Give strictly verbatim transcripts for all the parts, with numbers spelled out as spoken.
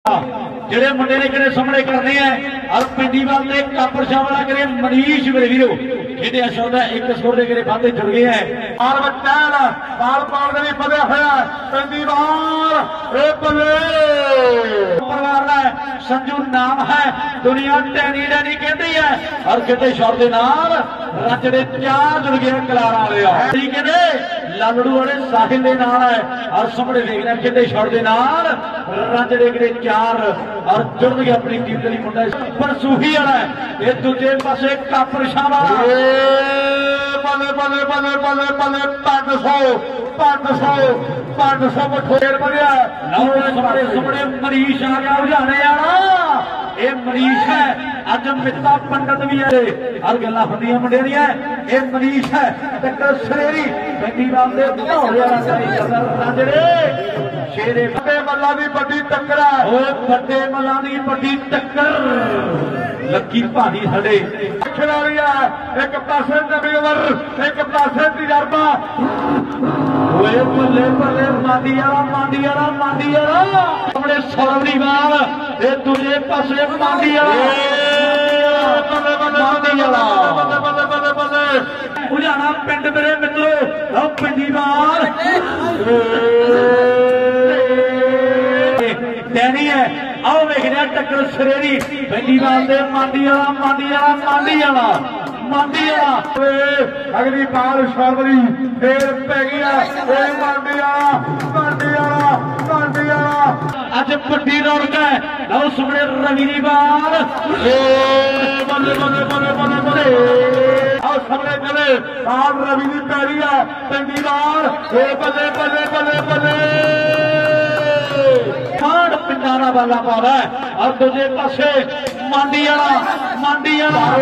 जेडे मुंडे ने किहड़े सामने करने हैं और पिंडी वाल ने कापर शाह वाला करे मनीष मेरे वीरो खेडे सौदा एक स्कोर दे करे बातें जुड़ गए हैं और बच्चन बाल पाल दे भी पदे होया पिंडी वाल ए बल्ले परिवार दा संजू नाम है दुनिया टैनी डैनी कहती है और खेडे शॉट दे नाल रजड़े चार जुड़ गए कलारा वाले ठीक है ने लालड़ू वाले साहिल दे नाल है और सामने देखना खेडे शॉट दे नाल रजड़े के चार और जुड़ गया अपनी टीम के लिए मुंडा पर सूही वाला है ये दूजे पासे कापर शाह बल्ले बल्ले बल्ले बल्ले बल्ले पांच सौ पांच सौ पांच सौ बठोर बढ़िया सामने सामने मनीष आ गया उजाने वाला ये मनीष है अज मित्ता पंडित भी है और गल्लां होंदियां मुंडियां दियां ये मनीष है टक्कर सरेरी बेटी वाल दे धौले वाला करी करदा राजड़े शेरे बड़े मल्ला दी बड़ी टक्कर है ओए बड़े मल्ला दी बड़ी टक्कर लकी भानी साडे खिलाड़ी है एक पासे नबी उमर एक पासे तजर्बा ओए बल्ले बल्ले मांडी वाला मांडी वाला मांडी वाला अपने सौरवरी वाल ते दूजे पासे मांडी वाला बल्ले बल्ले मांडी वाला बल्ले बल्ले बल्ले बल्ले उजाना पिंड मेरे मित्रो ओ पिंडी वाल डैनी है आओ वेखने टक्कर सरेरी पिंडी वाल दे मांडी वाला मांडी वाला मांडी वाला मांडी वाला अगली बाल शॉर्वरी फिर पै गया मांडी वाला मांडी वाला मांडी वाला अज बड़ी रौनक है लो सुमने रवि दी बाल बल्ले बल्ले बल्ले बल्ले बल्ले आओ सामने चले बाल रवि दी पैरी है पिंडी वाल बल्ले बल्ले बल्ले बल्ले खाड़ पिंडारा वाला पा रहा है और दूजे पासे मांडी वाला मांडी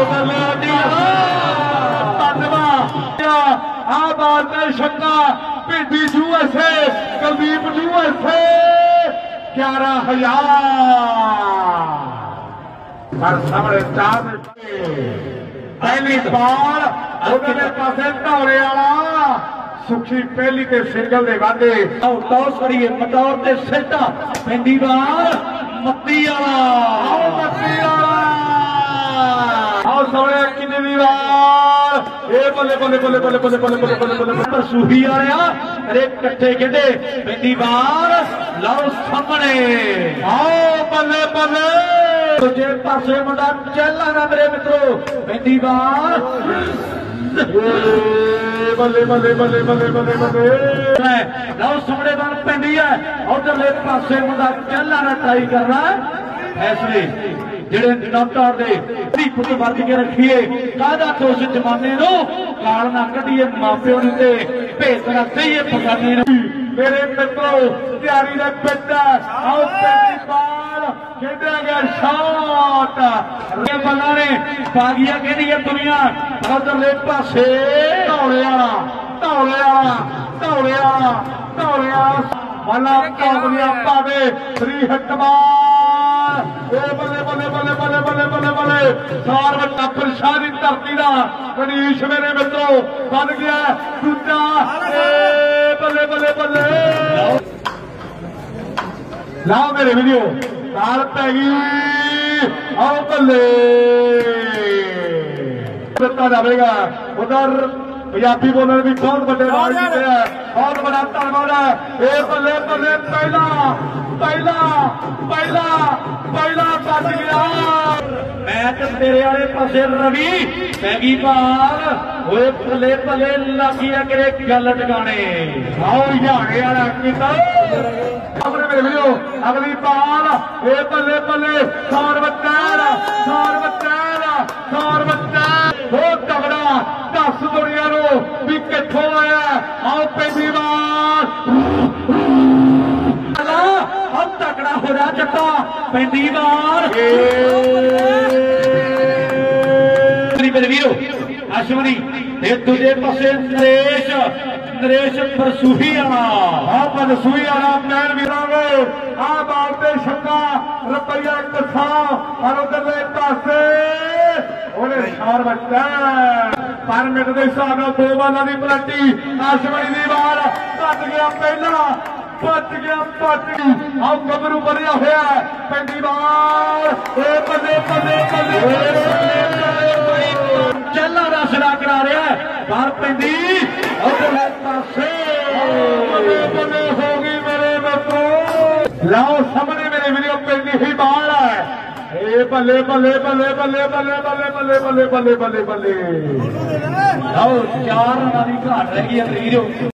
आ बात है शक्का पिंडी यूएसए कुलदीप यूएसए ग्यारह हजार सामने चार पहली बाल उन्होंने पासे धौले वाला सुखी पहली ते सिंगल दे वादे टॉस करिए मटौर ते सेटा पिंडी वाल मत्ती वाला आओ मत्ती वाला आओ सोने किन्नी दी वाल ए बल्ले बल्ले बल्ले बल्ले बल्ले बल्ले बल्ले बल्ले बल्ले पर सूही वाले अरे कट्ठे खेडे पिंडी वाल लाओ सामने आओ बल्ले बल्ले दूजे पासे मुंडा चला ना मेरे मित्रों पिंडी वाल बल्ले बल्ले बल्ले बल्ले बल्ले बल्ले लो सामने बाल पिंडी है उधरले पासे मुंडा चला ना ट्राई कर रहा है ऐसे जेडे नौकर दे पुट वर्ज के रखिए कादा तो उस जमाने नो गाल ना कढ़िए मां प्यो ने भेज ना कहिए पकाने मेरे मित्रों तैयारी दे पिंड आओ पिंडी बाल खेड़ा गया शॉट ये बल्ला ने बागिया कहदी है दुनिया उधरले पासे धौले वाला धौले वाला धौले वाला धौले वाला वाला धौलिया पावे थ्री हिट बाल बल्ले बल्ले बल्ले बल्ले बल्ले बल्ले बल्ले सार वटा शाह दी धरती का मनीष मेरे मित्रों बन गया दूजा बल्ले बल्ले बल्ले लाओ मेरे वीडियो ताल पै गई आओ बल्ले दिता जाएगा उधर पंजाबी बोलने भी बहुत बड़े राज जीते हैं बहुत बड़ा धन्यवाद है ए बल्ले बल्ले पहला पहला पहला पहला बच गया मैच तेरे वाले पासे रवि पैगी बाल होए बल्ले बल्ले लागी अगले गल टकाने आओ याने वाला किता मेरे वीडियो अगली बाल ए बल्ले बल्ले सौर बच्चन सौर बच्चन सौर बच्चन बहुत तगड़ा दस दुनिया नो भी कितों आया आओ पिंडी वाल अब तगड़ा हो रहा चट्टा पिंडी वाल मेरे वीरो अश्वनी दूजे पासे नरेश नरेश परसूही वाला हाँ परसूही वाला मैन वीरा आ बाल ते छक्का रुपया एक सौ और उधरले पासे शार बच्चा पर मिनट के हिसाब से दो बालों की पलटी अश्वनी की बाल कट गया पहला ਭੱਜ ਗਿਆ ਭੱਜ ਗਿਆ ਆਹ ਗੱਭਰੂ ਬਣਿਆ ਹੋਇਆ ਪੈਂਦੀ ਬਾਲ ਏ ਬੱਲੇ ਬੱਲੇ ਬੱਲੇ ਚੱਲਾ ਦਾ ਸਿਰਾ ਕਰਾ ਰਿਹਾ ਬਾਹਰ ਪੈਂਦੀ ਉਧਰਲੇ ਪਾਸੇ ਬੱਲੇ ਬੱਲੇ ਹੋ ਗਈ ਮੇਰੇ ਮਿੱਤਰੋ ਲਓ ਸਾਹਮਣੇ ਮੇਰੇ ਵੀਡੀਓ ਪੈਂਦੀ ਹੀ ਬਾਲ ਹੈ ਏ ਬੱਲੇ ਬੱਲੇ ਬੱਲੇ ਬੱਲੇ ਬੱਲੇ ਬੱਲੇ ਬੱਲੇ ਬੱਲੇ ਬੱਲੇ ਬੱਲੇ ਬੱਲੇ ਲਓ ਚਾਰ ਰਨਾਂ ਦੀ ਘਾਟ ਰਹਿ ਗਈ ਹੈ ਵੀਡੀਓ